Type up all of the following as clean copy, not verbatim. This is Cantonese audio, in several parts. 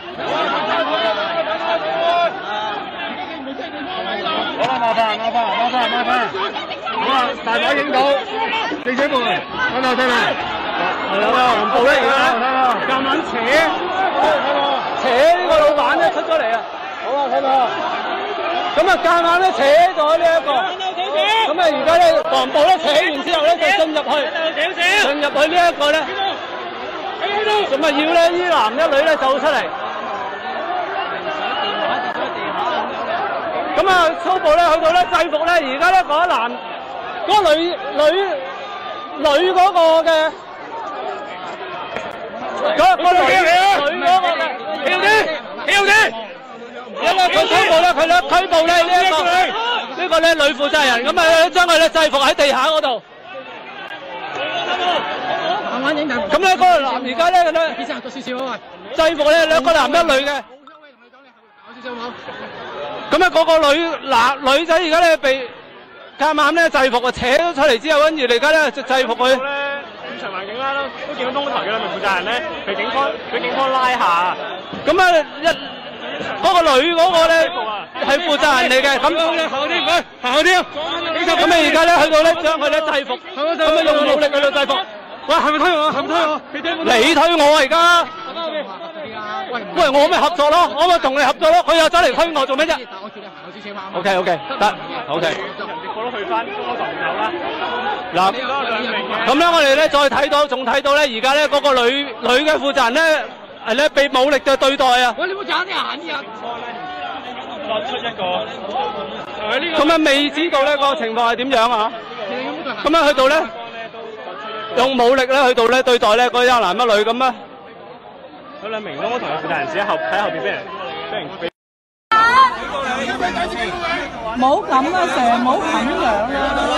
好啦，麻煩。好啦，大牌影到，記者們，睇啦。係啦，紅布咧而家夾硬扯呢個老闆咧出咗嚟啊！好啦，睇啦。咁啊，夾硬咧扯咗呢一個。咁啊，而家咧黃布咧扯完之後咧，就進入去呢一個咧。咁啊，要咧呢男一女咧走出嚟。咁啊，粗暴咧去到咧制服咧，而家咧嗰一男嗰個女嗰個嘅嗰個女嗰個嘅跳啲，因為佢粗暴咧，佢咧拘捕咧呢個咧女負責人，咁啊將佢咧制服喺地下嗰度。咁咧嗰個男而家咧制服咧兩個男一女嘅。咁啊，嗰個女仔而家咧被夾硬咧制服啊，扯咗出嚟之後，跟住而家咧就制服佢。現場環境啦，都見到東台嘅兩名負責人咧被警方拉下。咁啊嗰個女嗰個咧係負責人嚟嘅，咁後啲，咁啊而家咧去到咧將佢咧制服，咁啊用武力去到制服。喂，係咪推我？你推我而家？喂，我咪合作咯，我咪同你合作咯，佢又走嚟推我做咩啫 ？OK， 得 ，OK。我都去翻中嗰度有啦。嗱，咁咧我哋咧再睇到，仲睇到咧而家咧嗰個女嘅負責人咧係咧被武力嘅對待啊！喂，你冇斬啲眼啊！作出一個，咁啊未知道呢個情況係點樣啊？咁樣去到咧用武力咧去到咧對待咧嗰一男一女咁啊！嗰兩名東同嘅負責人士喺後邊俾人冇咁啊！成日冇咁樣啦，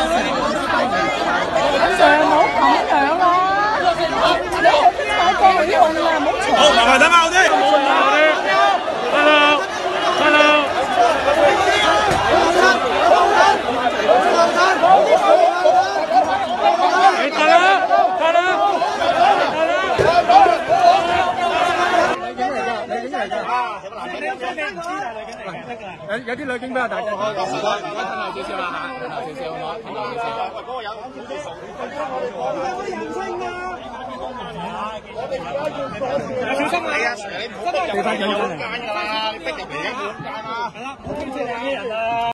成日冇咁樣啦！你係邊個過去用啊？唔好嘈！好，麻煩等下我先。Hello。你得啦。有啲女警比較大隻，唔該，褪後少少啦嚇，褪後少少好唔好？喂，嗰個人好似熟，人稱啊！小心你啊！你唔好逼入嚟，好間㗎啦，你逼入嚟一間啦。係啦，好驚死你啲人啊！